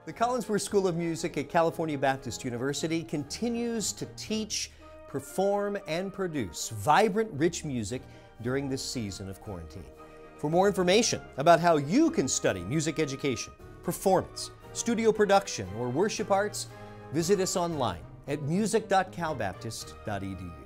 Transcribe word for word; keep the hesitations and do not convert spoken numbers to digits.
The Collinsworth School of Music at California Baptist University continues to teach, perform, and produce vibrant, rich music during this season of quarantine. For more information about how you can study music education, performance, studio production, or worship arts, visit us online at music dot cal baptist dot e d u.